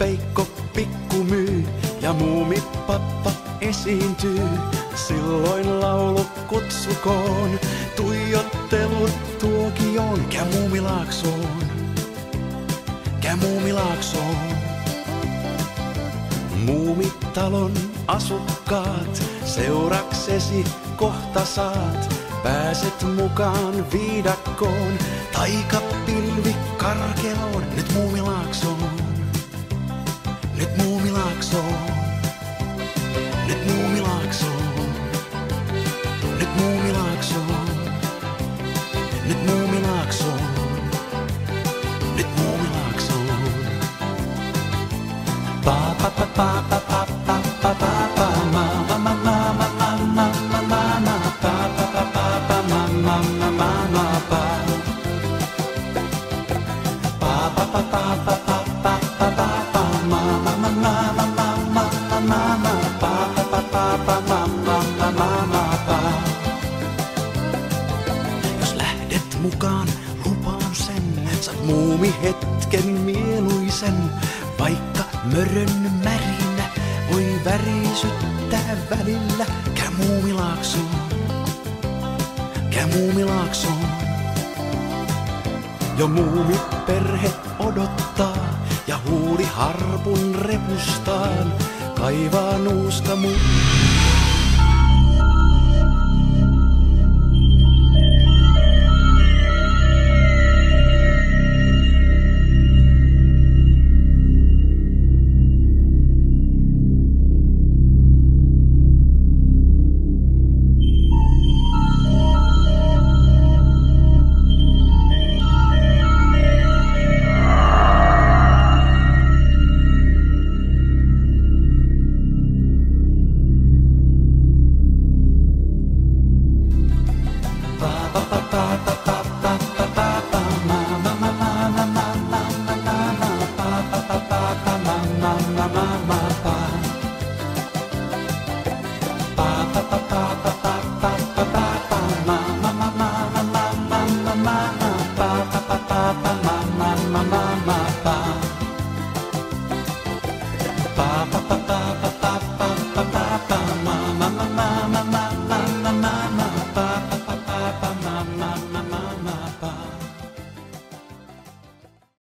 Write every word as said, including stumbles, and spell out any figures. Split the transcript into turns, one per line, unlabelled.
Peikko pikku myy ja Muumipappa esiintyy. Silloin laulu kutsukoon, tuijottelut tuokioon. Käy Muumilaaksoon, käy Muumilaaksoon. Muumitalon asukkaat, seuraksesi kohta saat. Pääset mukaan viidakkoon, taikapilvi karkeloon. Nyt Muumilaaksoon, nyt Muumilaaksoon, nyt Muumilaaksoon, nyt Muumilaaksoon, nyt Muumilaaksoon, nyt Muumilaaksoon. Pa pa pa pa pa pa pa pa pa pa ma ma ma ma ma ma ma ma ma ma pa pa pa pa pa ma ma ma ma ma pa pa pa pa pa pa pa pa pa pa pa ma ma ma ma ma ma ma ma ma ma pa pa pa pa pa ma ma ma ma ma pa. Jos lähdet mukaan, lupaan sen, saat muumi hetken mieluisen. Vaikka mörön märinä voi värisyttää välillä. Käy Muumilaaksoon, käy Muumilaaksoon. Jo muumiperhe odottaa ja huuli harpun repustaan. Kaivaa nuuska mu... Mama